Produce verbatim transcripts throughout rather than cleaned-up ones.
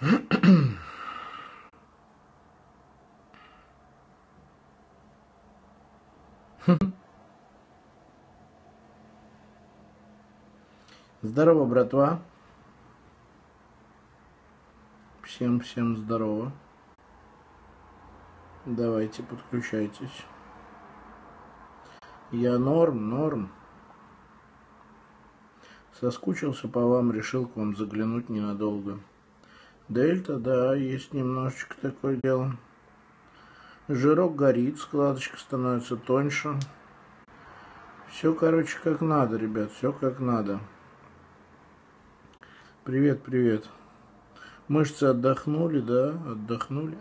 Здорово, братва. Всем-всем здорово. Давайте, подключайтесь. Я норм, норм. Соскучился по вам, решил к вам заглянуть ненадолго. Дельта, да, есть немножечко такое дело. Жирок горит, складочка становится тоньше. Все, короче, как надо, ребят, все как надо. Привет, привет. Мышцы отдохнули, да? Отдохнули.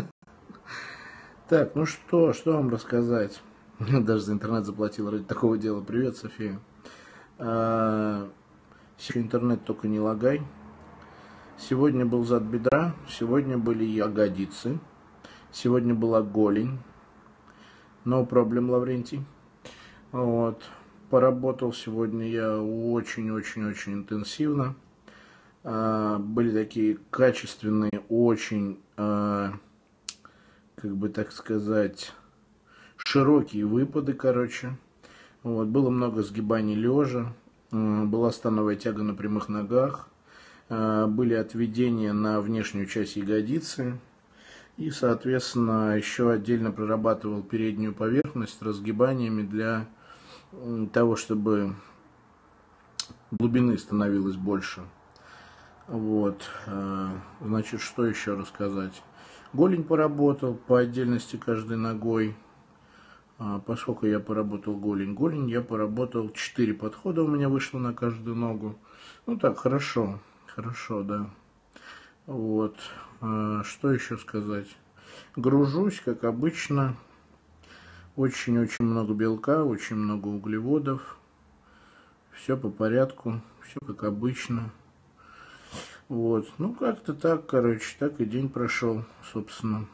Так, ну что, что вам рассказать? Даже за интернет заплатил ради такого дела. Привет, София. А, интернет только не лагай. Сегодня был зад бедра, сегодня были ягодицы, сегодня была голень. No problem, Лаврентий. Вот. Поработал сегодня я очень-очень-очень интенсивно. А, были такие качественные, очень, а, как бы так сказать, широкие выпады, короче. Вот. Было много сгибаний лежа, была становая тяга на прямых ногах, были отведения на внешнюю часть ягодицы. И, соответственно, еще отдельно прорабатывал переднюю поверхность разгибаниями для того, чтобы глубины становилось больше. Вот. Значит, что еще рассказать? Голень поработал по отдельности каждой ногой. Поскольку я поработал голень, голень я поработал четыре подхода, у меня вышло на каждую ногу. Ну так, хорошо, хорошо, да. Вот. Что еще сказать? Гружусь, как обычно. Очень-очень много белка, очень много углеводов. Все по порядку, все как обычно. Вот. Ну, как-то так, короче, так и день прошел, собственно.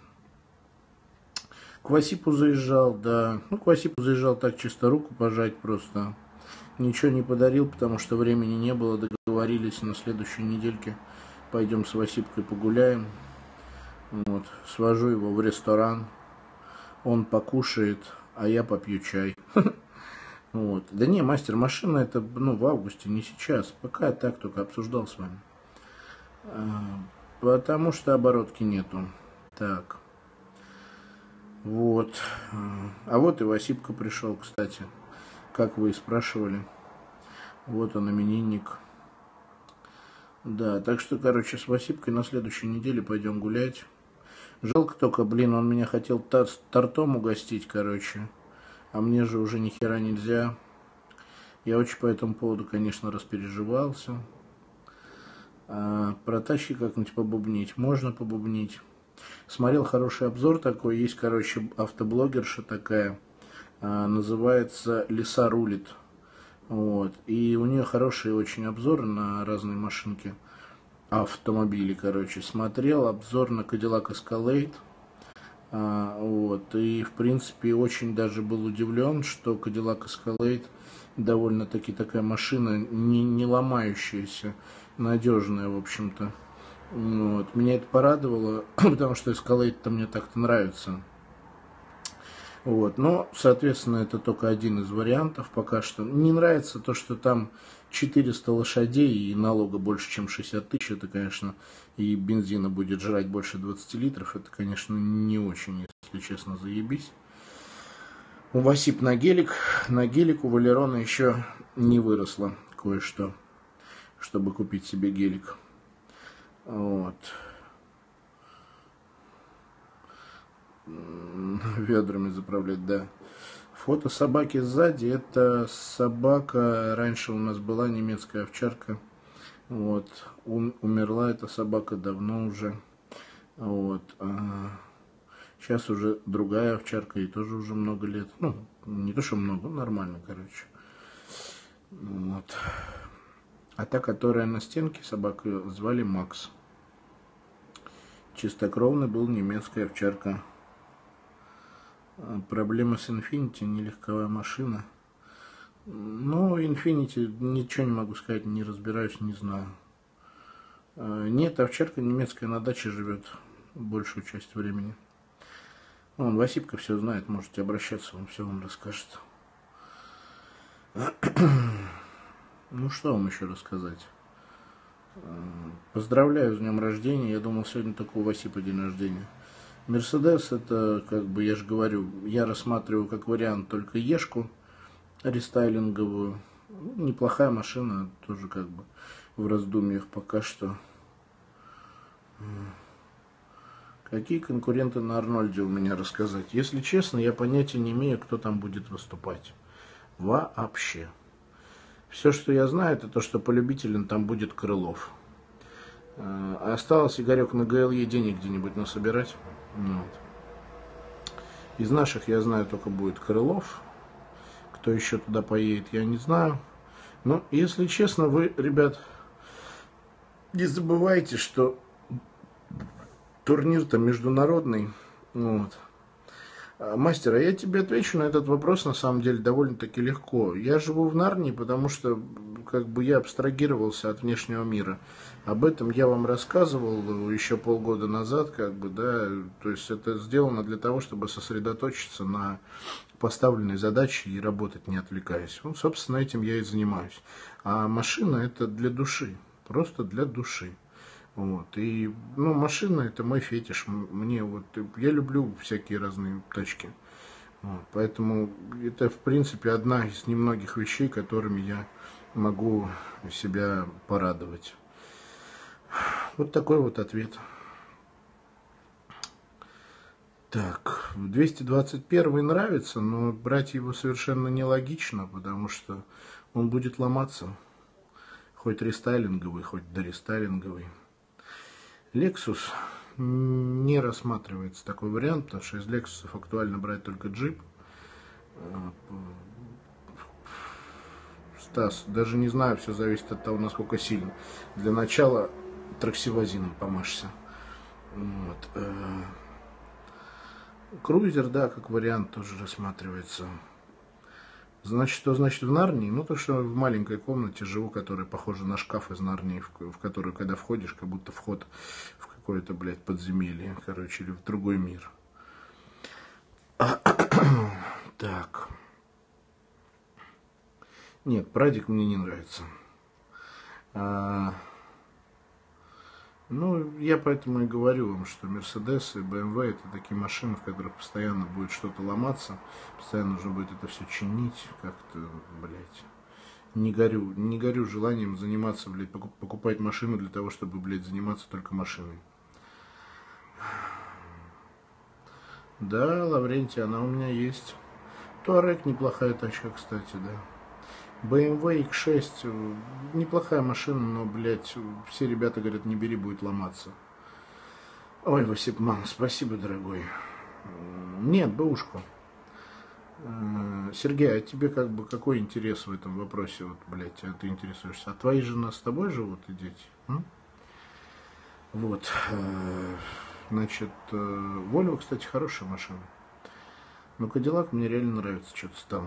К Васипу заезжал, да. Ну, к Васипу заезжал так, чисто руку пожать просто. Ничего не подарил, потому что времени не было. Договорились на следующей недельке. Пойдем с Васипкой погуляем. Вот. Свожу его в ресторан. Он покушает, а я попью чай. Вот. Да не, мастер машина это, ну, в августе, не сейчас. Пока я так только обсуждал с вами. Потому что оборотки нету. Так. Вот. А вот и Васипка пришел, кстати. Как вы и спрашивали. Вот он, именинник. Да, так что, короче, с Васипкой на следующей неделе пойдем гулять. Жалко только, блин, он меня хотел тар тортом угостить, короче. А мне же уже ни хера нельзя. Я очень по этому поводу, конечно, распереживался. А, про тачки как-нибудь побубнить. Можно побубнить. Смотрел хороший обзор такой. Есть, короче, автоблогерша такая. А, называется «Лиса рулит». Вот. И у нее хорошие очень обзоры на разные машинки. Автомобили, короче. Смотрел обзор на Cadillac Escalade. А, вот. И, в принципе, очень даже был удивлен, что Cadillac Escalade довольно-таки такая машина, не, не ломающаяся, надежная, в общем-то. Вот. Меня это порадовало, потому что Escalade-то мне так-то нравится. Вот. Но, соответственно, это только один из вариантов пока что. Не нравится то, что там четыреста лошадей и налога больше, чем шестьдесят тысяч. Это, конечно, и бензина будет жрать больше двадцати литров. Это, конечно, не очень, если честно, заебись. У Васип на гелик. На гелик у Валерона еще не выросло кое-что, чтобы купить себе гелик. Вот. Ведрами заправлять, да. Фото собаки сзади. Это собака, раньше у нас была немецкая овчарка. Вот. Умерла эта собака давно уже. Вот. А сейчас уже другая овчарка, и тоже уже много лет. Ну, не то, что много, нормально, короче. Вот. А та, которая на стенке, собаку звали Макс. Чистокровный был немецкая овчарка. Проблема с Infiniti, нелегковая машина. Но Infiniti, ничего не могу сказать, не разбираюсь, не знаю. А, нет, овчарка немецкая на даче живет большую часть времени. Он, Васипка все знает, можете обращаться, он все вам расскажет. Ну, что вам еще рассказать? Поздравляю с днем рождения. Я думал, сегодня только у Васипа день рождения. Мерседес, это, как бы, я же говорю, я рассматриваю как вариант только Ешку рестайлинговую. Ну, неплохая машина, тоже как бы в раздумьях пока что. Какие конкуренты на Арнольде у меня рассказать? Если честно, я понятия не имею, кто там будет выступать. Вообще. Все, что я знаю, это то, что по любителям там будет Крылов. А осталось, Игорек, на ГЛЕ денег где-нибудь насобирать. Вот. Из наших я знаю только будет Крылов. Кто еще туда поедет, я не знаю. Но, если честно, вы, ребят, не забывайте, что турнир-то международный. Вот. Мастер, а я тебе отвечу на этот вопрос, на самом деле, довольно-таки легко. Я живу в Нарнии, потому что как бы я абстрагировался от внешнего мира. Об этом я вам рассказывал еще полгода назад, как бы, да, то есть это сделано для того, чтобы сосредоточиться на поставленной задаче и работать, не отвлекаясь. Ну, собственно, этим я и занимаюсь. А машина это для души, просто для души. Вот. И, ну, машина это мой фетиш. Мне вот, я люблю всякие разные тачки. Вот. Поэтому это, в принципе, одна из немногих вещей, которыми я могу себя порадовать. Вот такой вот ответ. Так, двести двадцать первый нравится, но брать его совершенно нелогично, потому что он будет ломаться. Хоть рестайлинговый, хоть дорестайлинговый. Lexus не рассматривается такой вариант, потому что из Lexus актуально брать только джип. Стас, даже не знаю, все зависит от того, насколько сильно. Для начала траксивозином помашься. Вот. Круизер, да, как вариант тоже рассматривается. Значит, что значит в Нарнии? Ну, то, что в маленькой комнате живу, которая похожа на шкаф из Нарнии, в, в которую, когда входишь, как будто вход в какое-то, блядь, подземелье, короче, или в другой мир. Так. Нет, Прадик мне не нравится. А, ну, я поэтому и говорю вам, что Мерседес и бэ эм вэ это такие машины, в которых постоянно будет что-то ломаться, постоянно нужно будет это все чинить, как-то, блядь. Не горю, не горю желанием заниматься, блядь, покупать машину для того, чтобы, блядь, заниматься только машиной. Да, Лаврентий, она у меня есть. Туарек неплохая тачка, кстати, да. бэ эм вэ икс шесть неплохая машина, но, блядь, все ребята говорят, не бери, будет ломаться. Ой, Васипман, спасибо, дорогой. Нет, бэушку. Сергей, а тебе как бы какой интерес в этом вопросе, вот, блядь, а ты интересуешься? А твои жена с тобой живут и дети? М? Вот. Значит, Volvo, кстати, хорошая машина. Но Cadillac мне реально нравится, что-то там.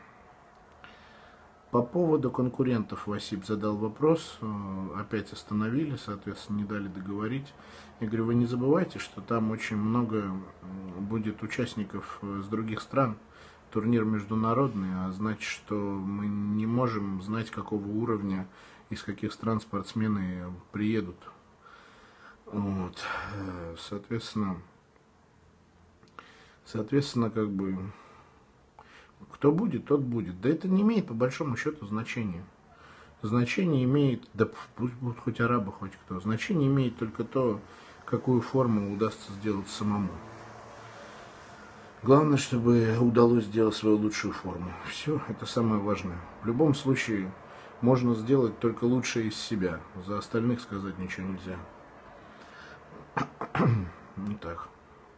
По поводу конкурентов Васип задал вопрос, опять остановили, соответственно, не дали договорить. Я говорю, вы не забывайте, что там очень много будет участников с других стран. Турнир международный, а значит, что мы не можем знать, какого уровня, из каких стран спортсмены приедут. Вот. Соответственно, соответственно, как бы... Кто будет, тот будет. Да это не имеет по большому счету значения. Значение имеет, да пусть будут хоть арабы, хоть кто. Значение имеет только то, какую форму удастся сделать самому. Главное, чтобы удалось сделать свою лучшую форму. Все, это самое важное. В любом случае, можно сделать только лучшее из себя. За остальных сказать ничего нельзя. Ну так.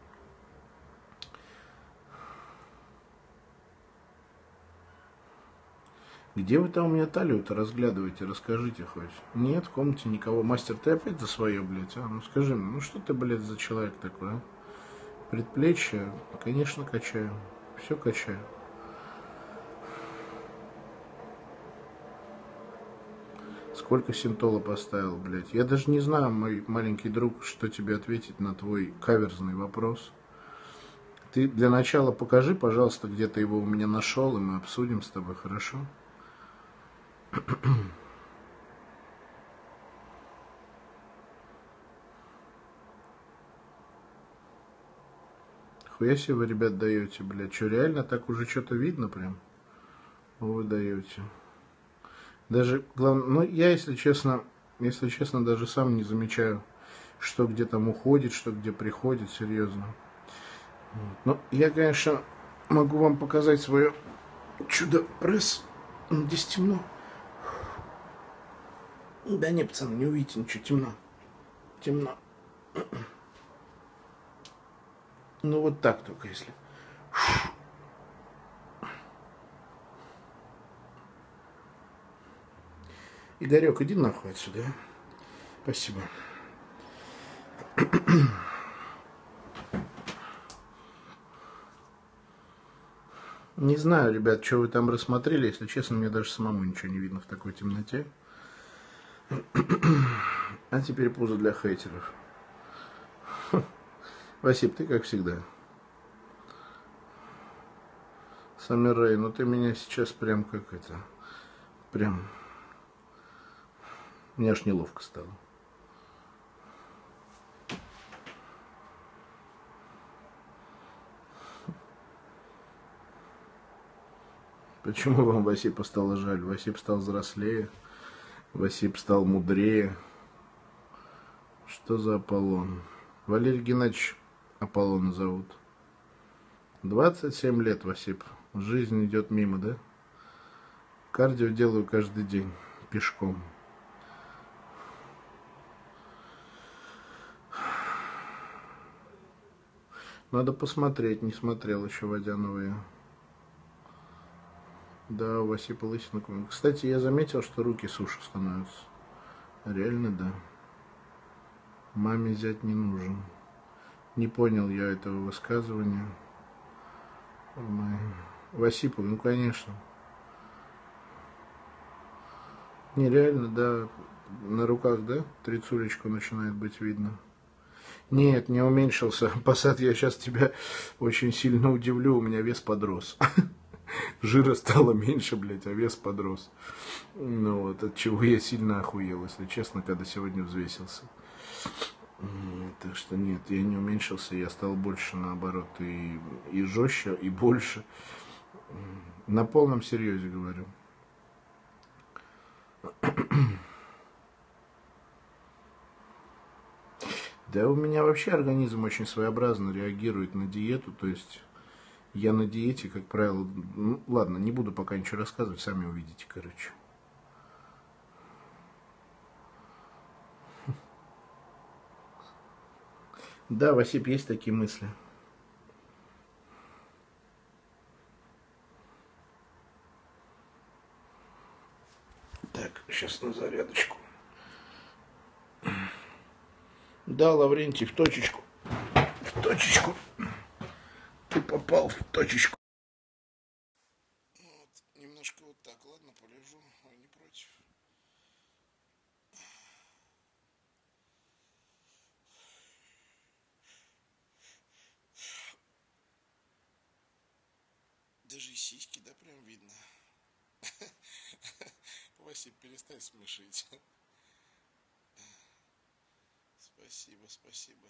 Где вы там у меня талию-то разглядываете, расскажите хоть. Нет, в комнате никого. Мастер, ты опять за свое, блядь, а? Ну скажи мне, ну что ты, блядь, за человек такой, а? Предплечье, конечно, качаю. Все качаю. Сколько синтола поставил, блядь. Я даже не знаю, мой маленький друг, что тебе ответить на твой каверзный вопрос. Ты для начала покажи, пожалуйста, где ты его у меня нашел, и мы обсудим с тобой, хорошо? Хуя себе вы, ребят, даете, блядь. Что, реально так уже что-то видно прям? Вы даете. Даже, главное, ну, я, если честно, если честно, даже сам не замечаю, что где там уходит, что где приходит, серьезно. Ну, я, конечно, могу вам показать свое чудо-пресс. Здесь темно. Да не, пацаны, не увидите ничего, темно. Темно. Ну, вот так только, если. Игорек, иди нахуй отсюда. Спасибо. Не знаю, ребят, что вы там рассмотрели. Если честно, мне даже самому ничего не видно в такой темноте. А теперь пузо для хейтеров. Васип, ты как всегда. Самирей, ну ты меня сейчас прям как это... Прям... Мне аж неловко стало. Почему вам Васипа стало жаль? Васип стал взрослее. Васип стал мудрее. Что за Аполлон? Валерий Геннадьевич Аполлона зовут. двадцать семь лет, Васип. Жизнь идет мимо, да? Кардио делаю каждый день. Пешком. Надо посмотреть, не смотрел еще водяновые. Да, у Васипа лысина. Кстати, я заметил, что руки суше становятся. Реально, да. Маме зять не нужен. Не понял я этого высказывания. Васипов, ну конечно. Нереально, да. На руках, да? Трицулечку начинает быть видно. Нет, не уменьшился. Посад, я сейчас тебя очень сильно удивлю. У меня вес подрос. Жира стало меньше, блядь, а вес подрос. Ну вот, от чего я сильно охуел, если честно, когда сегодня взвесился. Так что нет, я не уменьшился, я стал больше, наоборот, и, и жестче, и больше. На полном серьезе говорю. Да у меня вообще организм очень своеобразно реагирует на диету, то есть я на диете, как правило, ну ладно, не буду пока ничего рассказывать, сами увидите, короче. Да, Васип, есть такие мысли. Так, сейчас на зарядочку. Да, Лаврентий, в точечку. В точечку. Ты попал в точечку. Вот, немножко вот так, ладно, полежу, а не против. Даже и сиськи, да, прям видно. Васип, перестань смешить. Спасибо, спасибо.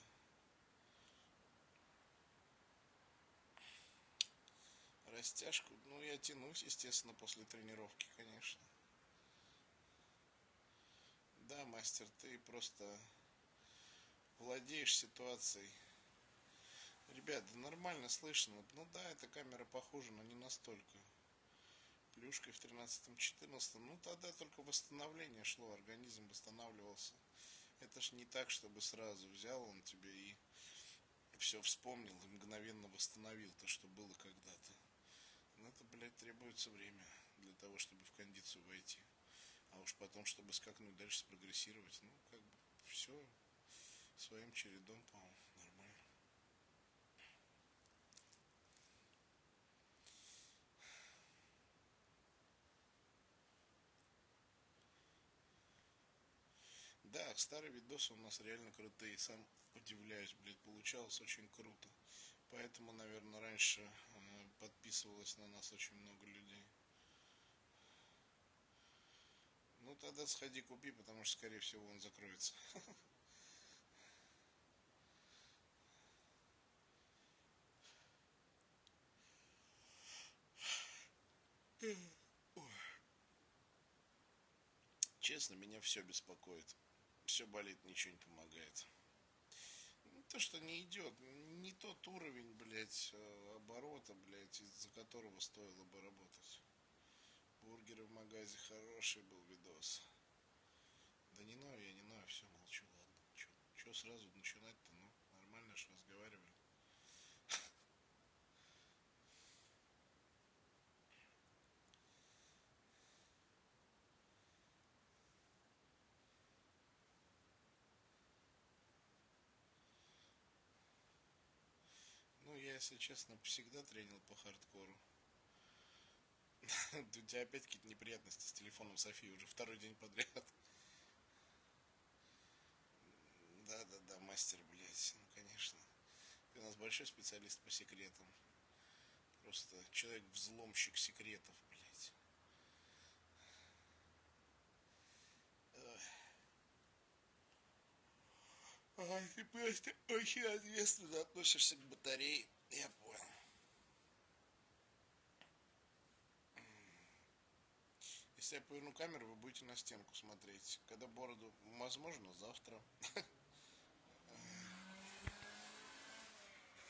Растяжку, ну я тянусь, естественно, после тренировки, конечно. Да, мастер, ты просто владеешь ситуацией. Ребят, да нормально слышно. Ну да, эта камера похожа, но не настолько. Плюшкой в тринадцатом-четырнадцатом, ну тогда только восстановление шло, организм восстанавливался. Это ж не так, чтобы сразу взял он тебе и все вспомнил и мгновенно восстановил то, что было когда-то. Но это, блядь, требуется время для того, чтобы в кондицию войти. А уж потом, чтобы скакнуть дальше, спрогрессировать, ну, как бы, все своим чередом, по-моему, нормально. Да, старые видосы у нас реально крутые. Сам удивляюсь, блядь, получалось очень круто. Поэтому, наверное, раньше э, подписывалось на нас очень много людей. Ну тогда сходи купи, потому что, скорее всего, он закроется. Честно, меня все беспокоит. Все болит, ничего не помогает. Ну, то, что не идет, не тот уровень, блядь, э, оборота, блядь, из-за которого стоило бы работать. Бургеры в магазе хороший был видос. Да не ною, я не ною, все, молчу, ладно. Че сразу начинать-то, ну, нормально же разговаривали. Ну, я, если честно, всегда тренил по хардкору. У тебя опять какие-то неприятности с телефоном Софии уже второй день подряд. Да, да, да, мастер, блядь, ну, конечно. Ты у нас большой специалист по секретам. Просто человек-взломщик секретов, блядь. Ай, ты просто очень ответственно относишься к батарее. Я понял. Если я поверну камеру, вы будете на стенку смотреть. Когда бороду, возможно, завтра.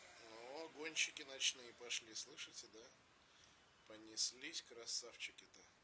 О, гонщики ночные пошли, слышите, да? Понеслись красавчики-то.